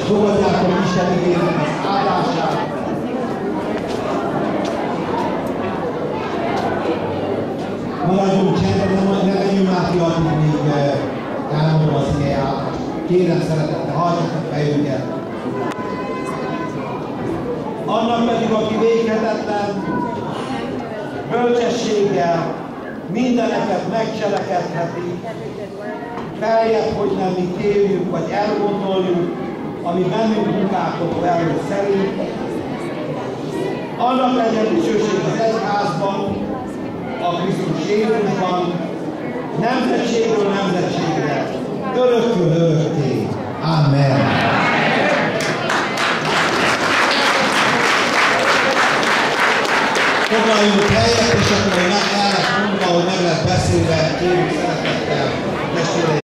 fogadjátok Isten igének az áldását. Maradjunk csendben, ne legyünk már ki, addig még elmondom az igéját. Kérem szeretettel, halljatok be őket. Annak pedig, aki véghetetlen bölcsességgel mindeneket megcselekedheti, feljebb, hogy nem mi kérjük, vagy elgondoljuk, ami bennünk munkálkodó erő szerint. Annak legyen dicsőség az egyházban, a Krisztus Jézusban, nemzetségről nemzetségre, örökkön örökké. Amen. Foglaljunk helyet, és akkor el lett mondva, hogy meg lehet beszélve, kérjük szeretettel, testvéreim.